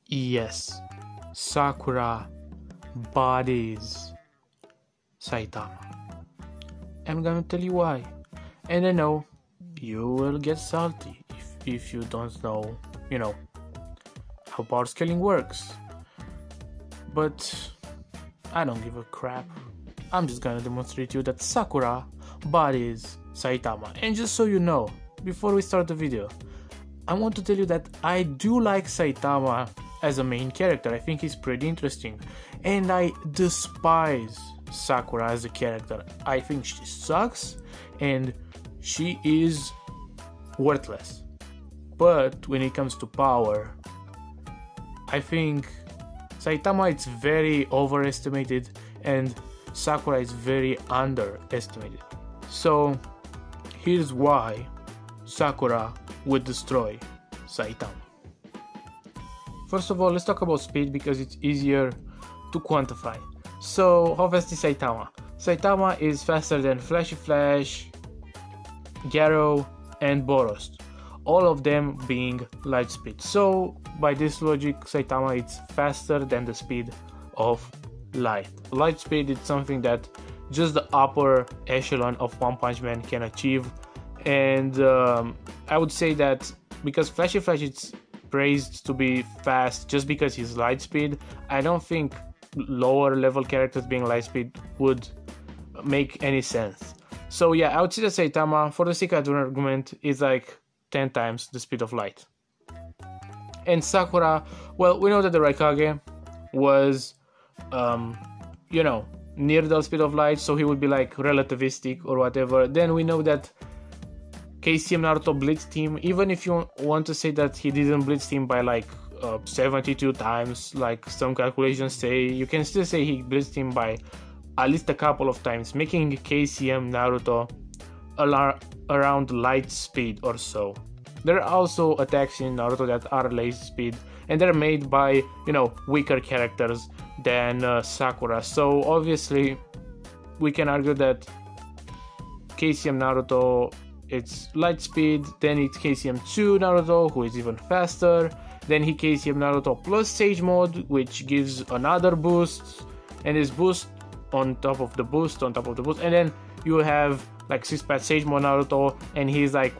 Yes, Sakura bodies Saitama. I'm gonna tell you why. And I know you will get salty if you don't know, how power scaling works. But I don't give a crap. I'm just gonna demonstrate you that Sakura bodies Saitama. And just so you know, before we start the video, I want to tell you that I do like Saitama as a main character. I think he's pretty interesting. And I despise Sakura as a character. I think she sucks and she is worthless. But when it comes to power, I think Saitama is very overestimated and Sakura is very underestimated. So here's why Sakura would destroy Saitama. First of all, let's talk about speed because it's easier to quantify. So how fast is Saitama? Saitama is faster than Flashy Flash, Gyaro and Boros, all of them being light speed. So by this logic, Saitama is faster than the speed of light. Light speed is something that just the upper echelon of One Punch Man can achieve, and I would say that because Flashy Flash is praised to be fast just because he's light speed, I don't think lower level characters being light speed would make any sense. So yeah, I would say that Saitama, for the sake of argument, is like 10 times the speed of light. And Sakura, well, we know that the Raikage was near the speed of light, so he would be like relativistic or whatever. Then we know that KCM Naruto blitzed him, even if you want to say that he didn't blitz him by like 72 times, like some calculations say, you can still say he blitzed him by at least a couple of times, making KCM Naruto around light speed or so. There are also attacks in Naruto that are light speed, and they're made by, weaker characters than Sakura. So obviously, we can argue that KCM Naruto, it's light speed, then it's KCM2 Naruto, who is even faster, then he KCM Naruto plus Sage Mode, which gives another boost, and this boost on top of the boost, and then you have like 6-path Sage Mode Naruto, and he's like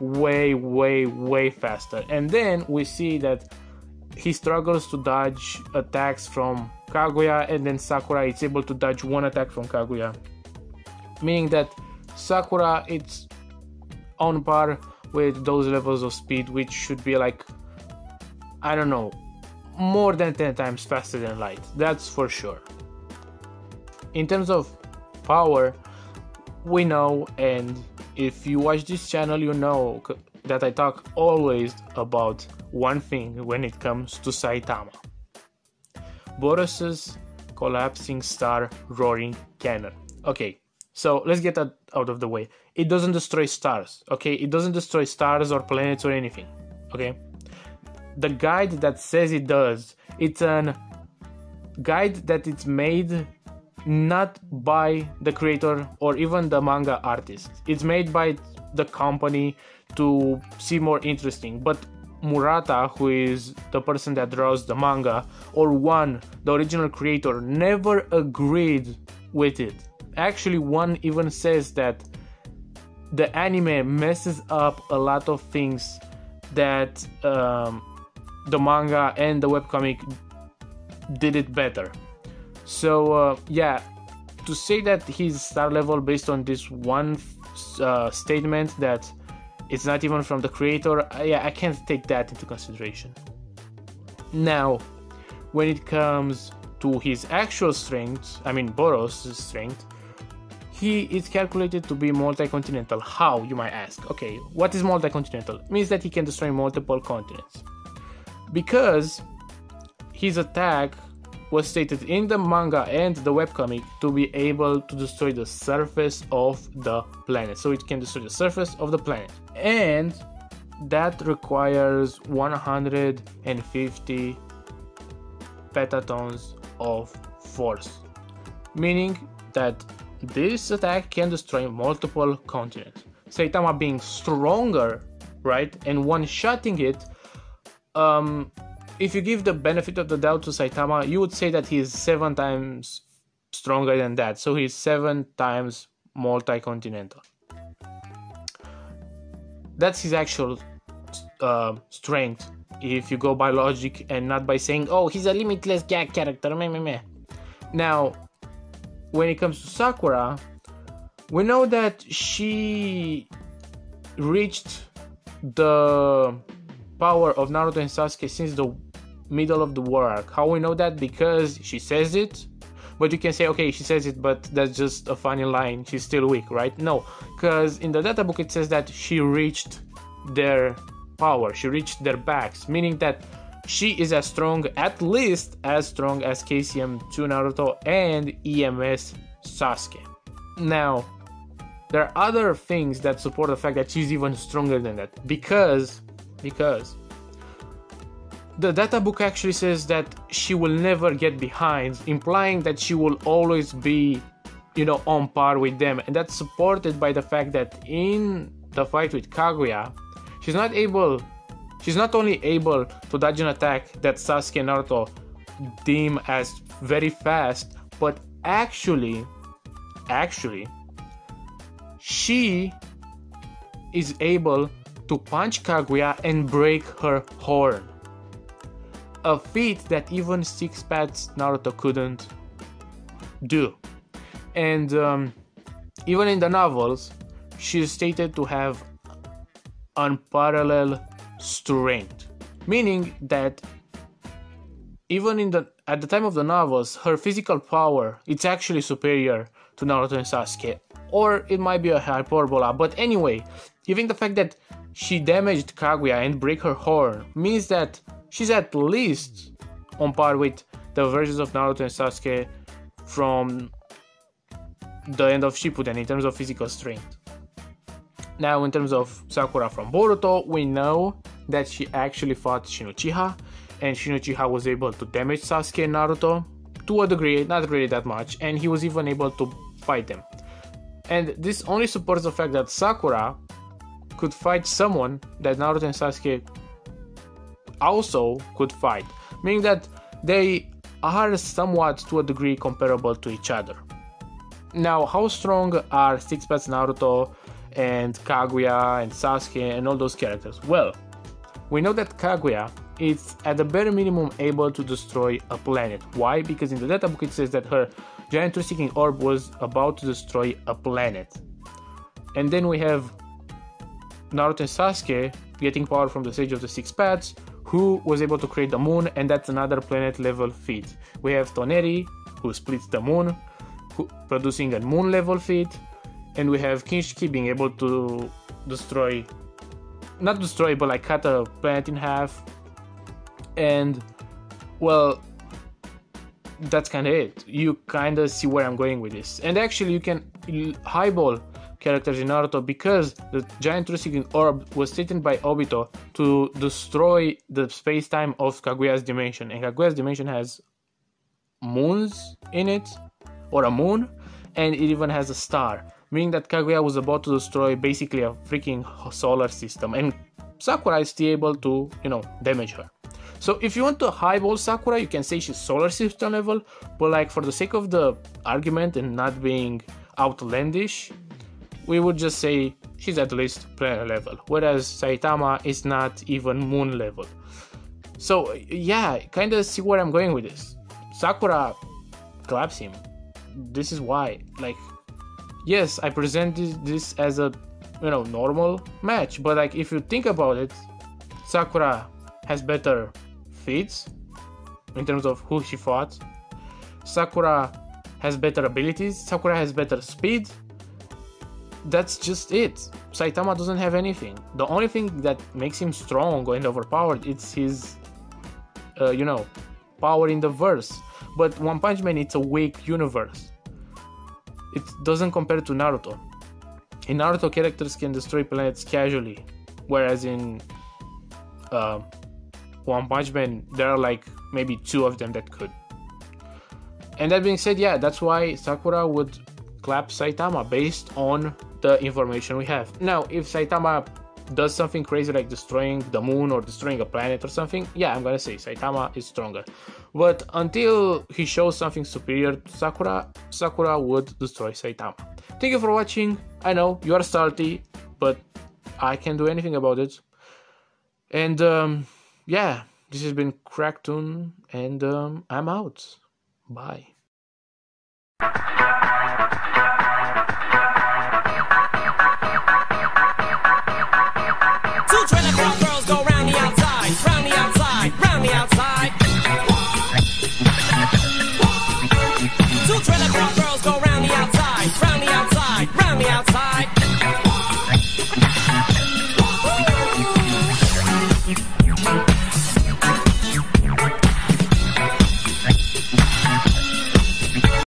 way faster. And then we see that he struggles to dodge attacks from Kaguya, and then Sakura is able to dodge one attack from Kaguya, meaning that Sakura it's on par with those levels of speed, which should be like, I don't know, more than 10 times faster than light, that's for sure. In terms of power, we know, and if you watch this channel, you know that I talk always about one thing when it comes to Saitama: Boros's collapsing star roaring cannon. Okay, so let's get that out of the way. It doesn't destroy stars, okay? It doesn't destroy stars or planets or anything, okay? The guide that says it does, it's an guide that it's made not by the creator or even the manga artist. It's made by the company to seem more interesting, but Murata, who is the person that draws the manga, or One, the original creator, never agreed with it. Actually, One even says that the anime messes up a lot of things that the manga and the webcomic did it better. So yeah, to say that he's star level based on this one statement that it's not even from the creator, yeah, I can't take that into consideration. Now, when it comes to his actual strength, I mean Boros' strength, he is calculated to be multi-continental. How, you might ask? Okay, what is multi-continental? It means that he can destroy multiple continents. Because his attack was stated in the manga and the webcomic to be able to destroy the surface of the planet. So it can destroy the surface of the planet. And that requires 150 petatons of force. Meaning that this attack can destroy multiple continents. Saitama being stronger, right, and one-shotting it, if you give the benefit of the doubt to Saitama, you would say that he is 7 times stronger than that. So he's 7 times multi-continental. That's his actual strength, if you go by logic and not by saying, oh, he's a limitless gag character, meh, meh, meh. Now, when it comes to Sakura, we know that she reached the power of Naruto and Sasuke since the middle of the war arc. How we know that? Because she says it. But you can say, okay, she says it, but that's just a funny line. She's still weak, right? No, because in the data book it says that she reached their power. She reached their backs, meaning that she is as strong, at least as strong as KCM2 Naruto and EMS Sasuke. Now, there are other things that support the fact that she's even stronger than that. Because the data book actually says that she will never get behind, implying that she will always be, on par with them. And that's supported by the fact that in the fight with Kaguya, she's not only able to dodge an attack that Sasuke and Naruto deem as very fast, but actually, she is able to punch Kaguya and break her horn. A feat that even Six Paths Naruto couldn't do. And even in the novels, she is stated to have unparalleled strength, meaning that even at the time of the novels, her physical power, it's actually superior to Naruto and Sasuke, or it might be a hyperbola. But anyway, given the fact that she damaged Kaguya and break her horn, means that she's at least on par with the versions of Naruto and Sasuke from the end of Shippuden in terms of physical strength. Now, in terms of Sakura from Boruto, we know that she actually fought Shin Uchiha, and Shin Uchiha was able to damage Sasuke and Naruto to a degree, not really that much, and he was even able to fight them. And this only supports the fact that Sakura could fight someone that Naruto and Sasuke also could fight, meaning that they are somewhat to a degree comparable to each other. Now, how strong are Six Paths Naruto and Kaguya and Sasuke and all those characters? Well, we know that Kaguya is at the bare minimum able to destroy a planet. Why? Because in the data book it says that her giant truth-seeking orb was about to destroy a planet. And then we have Naruto and Sasuke getting power from the Sage of the Six Paths, who was able to create the moon, and that's another planet level feat. We have Toneri, who splits the moon, producing a moon level feat, and we have Kinshiki being able to cut a planet in half. And well, that's kind of it. You kind of see where I'm going with this. And actually, you can highball characters in Naruto because the giant truth-seeking orb was taken by Obito to destroy the space-time of Kaguya's dimension. And Kaguya's dimension has moons in it, or a moon, and it even has a star, meaning that Kaguya was about to destroy basically a freaking solar system, and Sakura is still able to, damage her. So if you want to highball Sakura, you can say she's solar system level, but like for the sake of the argument and not being outlandish, we would just say she's at least planet level, whereas Saitama is not even moon level. So yeah, kind of see where I'm going with this. Sakura claps him. This is why, yes, I presented this as a, normal match, but if you think about it, Sakura has better feats in terms of who she fought. Sakura has better abilities. Sakura has better speed. That's just it. Saitama doesn't have anything. The only thing that makes him strong and overpowered is his, power in the verse. But One Punch Man, it's a weak universe. It doesn't compare to Naruto. In Naruto, characters can destroy planets casually, whereas in One Punch Man, there are maybe 2 of them that could. And that being said, yeah, that's why Sakura would clap Saitama based on the information we have. Now, if Saitama does something crazy like destroying the moon or destroying a planet or something, yeah, I'm gonna say Saitama is stronger. But until he shows something superior to Sakura, Sakura would destroy Saitama. Thank you for watching. I know you are salty, but I can't do anything about it. And yeah, this has been Cracktoon, and I'm out. Bye. Two trailer park girls go round the outside, round the outside, round the outside. Two trailer park girls go round the outside, round the outside, round the outside.